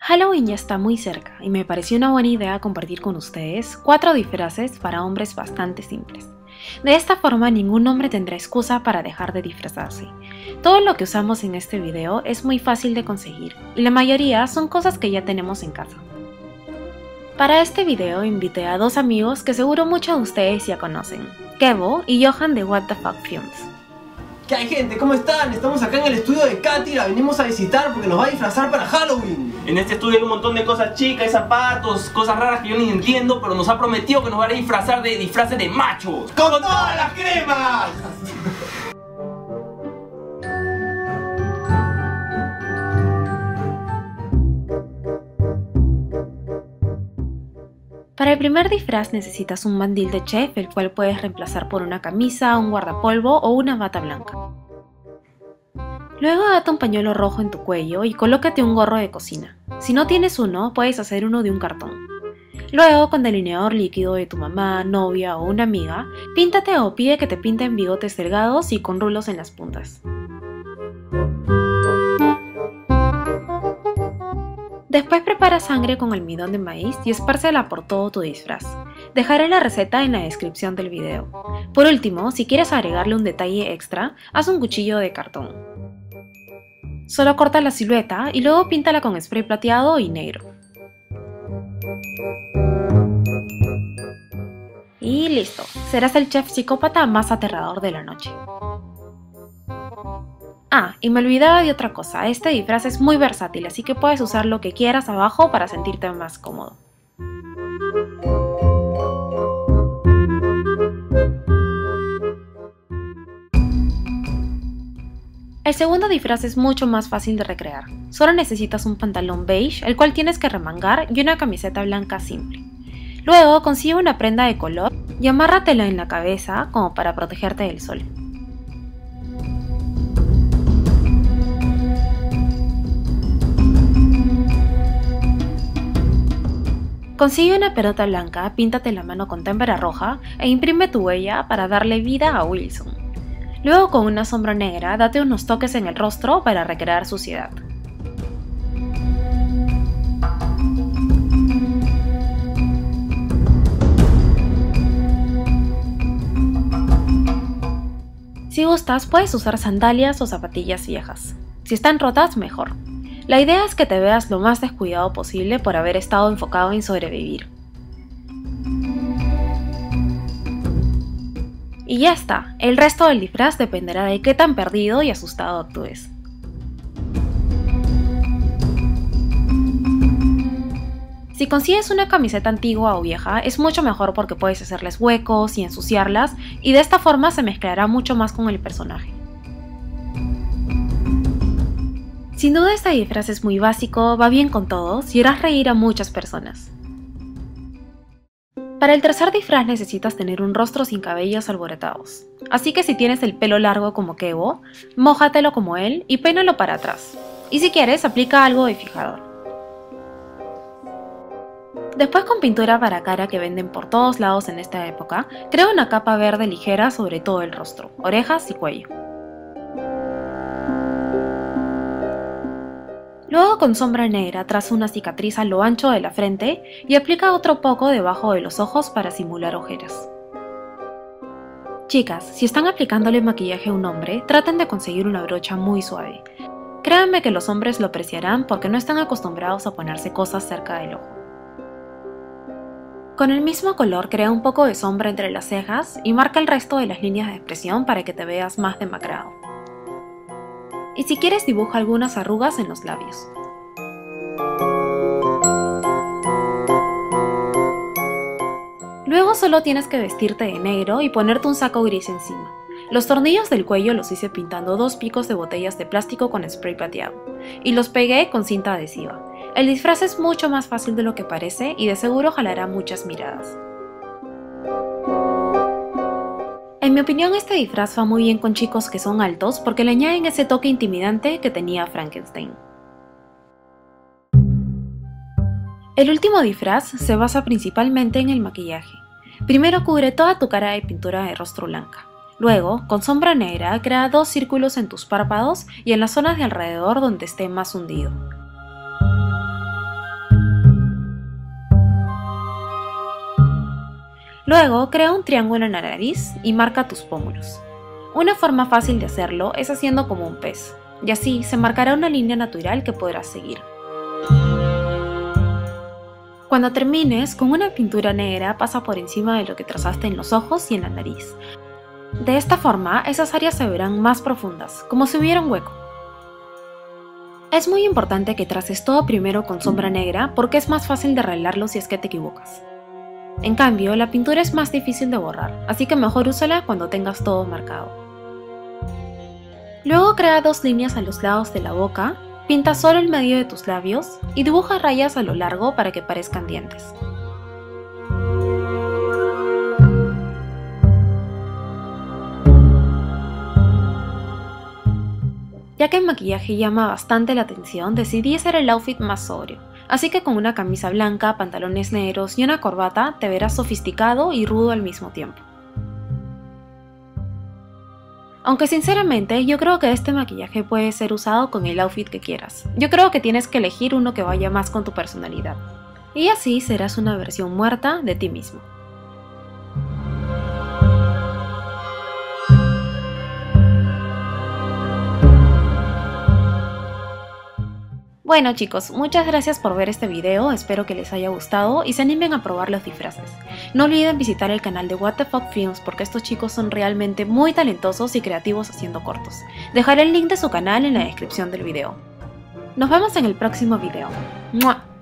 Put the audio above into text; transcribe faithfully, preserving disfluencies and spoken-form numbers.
Halloween ya está muy cerca y me pareció una buena idea compartir con ustedes cuatro disfraces para hombres bastante simples. De esta forma ningún hombre tendrá excusa para dejar de disfrazarse. Todo lo que usamos en este video es muy fácil de conseguir y la mayoría son cosas que ya tenemos en casa. Para este video invité a dos amigos que seguro muchos de ustedes ya conocen, Kevo y Johan de What the Fuck Films. ¿Qué hay, gente? ¿Cómo están? Estamos acá en el estudio de Katy, la venimos a visitar porque nos va a disfrazar para Halloween. En este estudio hay un montón de cosas chicas, zapatos, cosas raras que yo ni entiendo, pero nos ha prometido que nos va a disfrazar de disfraces de machos. ¡Con todas las cremas! Para el primer disfraz necesitas un mandil de chef, el cual puedes reemplazar por una camisa, un guardapolvo o una bata blanca. Luego ata un pañuelo rojo en tu cuello y colócate un gorro de cocina. Si no tienes uno, puedes hacer uno de un cartón. Luego, con delineador líquido de tu mamá, novia o una amiga, píntate o pide que te pinten bigotes delgados y con rulos en las puntas. Después prepara sangre con almidón de maíz y espárcela por todo tu disfraz. Dejaré la receta en la descripción del video. Por último, si quieres agregarle un detalle extra, haz un cuchillo de cartón. Solo corta la silueta y luego píntala con spray plateado y negro. Y listo, serás el chef psicópata más aterrador de la noche. Ah, y me olvidaba de otra cosa, este disfraz es muy versátil, así que puedes usar lo que quieras abajo para sentirte más cómodo. El segundo disfraz es mucho más fácil de recrear. Solo necesitas un pantalón beige, el cual tienes que remangar, y una camiseta blanca simple. Luego consigue una prenda de color y amárratela en la cabeza como para protegerte del sol. Consigue una pelota blanca, píntate la mano con témpera roja e imprime tu huella para darle vida a Wilson. Luego con una sombra negra, date unos toques en el rostro para recrear suciedad. Si gustas, puedes usar sandalias o zapatillas viejas. Si están rotas, mejor. La idea es que te veas lo más descuidado posible por haber estado enfocado en sobrevivir. Y ya está, el resto del disfraz dependerá de qué tan perdido y asustado actúes. Si consigues una camiseta antigua o vieja, es mucho mejor porque puedes hacerles huecos y ensuciarlas, y de esta forma se mezclará mucho más con el personaje. Sin duda este disfraz es muy básico, va bien con todos y harás reír a muchas personas. Para el tercer disfraz necesitas tener un rostro sin cabellos alborotados. Así que si tienes el pelo largo como Kevo, mójatelo como él y peínalo para atrás. Y si quieres, aplica algo de fijador. Después, con pintura para cara que venden por todos lados en esta época, crea una capa verde ligera sobre todo el rostro, orejas y cuello. Luego, con sombra negra, traza una cicatriz a lo ancho de la frente y aplica otro poco debajo de los ojos para simular ojeras. Chicas, si están aplicándole maquillaje a un hombre, traten de conseguir una brocha muy suave. Créanme que los hombres lo apreciarán porque no están acostumbrados a ponerse cosas cerca del ojo. Con el mismo color, crea un poco de sombra entre las cejas y marca el resto de las líneas de expresión para que te veas más demacrado. Y si quieres, dibuja algunas arrugas en los labios. Luego solo tienes que vestirte de negro y ponerte un saco gris encima. Los tornillos del cuello los hice pintando dos picos de botellas de plástico con spray plateado y los pegué con cinta adhesiva. El disfraz es mucho más fácil de lo que parece y de seguro jalará muchas miradas. En mi opinión, este disfraz va muy bien con chicos que son altos porque le añaden ese toque intimidante que tenía Frankenstein. El último disfraz se basa principalmente en el maquillaje. Primero cubre toda tu cara de pintura de rostro blanca. Luego, con sombra negra, crea dos círculos en tus párpados y en las zonas de alrededor donde esté más hundido. Luego, crea un triángulo en la nariz y marca tus pómulos. Una forma fácil de hacerlo es haciendo como un pez, y así se marcará una línea natural que podrás seguir. Cuando termines, con una pintura negra pasa por encima de lo que trazaste en los ojos y en la nariz. De esta forma, esas áreas se verán más profundas, como si hubiera un hueco. Es muy importante que traces todo primero con sombra negra porque es más fácil de arreglarlo si es que te equivocas. En cambio, la pintura es más difícil de borrar, así que mejor úsala cuando tengas todo marcado. Luego crea dos líneas a los lados de la boca, pinta solo el medio de tus labios y dibuja rayas a lo largo para que parezcan dientes. Ya que el maquillaje llama bastante la atención, decidí hacer el outfit más sobrio, así que con una camisa blanca, pantalones negros y una corbata te verás sofisticado y rudo al mismo tiempo. Aunque sinceramente yo creo que este maquillaje puede ser usado con el outfit que quieras. Yo creo que tienes que elegir uno que vaya más con tu personalidad. Y así serás una versión muerta de ti mismo. Bueno chicos, muchas gracias por ver este video, espero que les haya gustado y se animen a probar los disfraces. No olviden visitar el canal de What the Fuck Films porque estos chicos son realmente muy talentosos y creativos haciendo cortos. Dejaré el link de su canal en la descripción del video. Nos vemos en el próximo video. ¡Mua!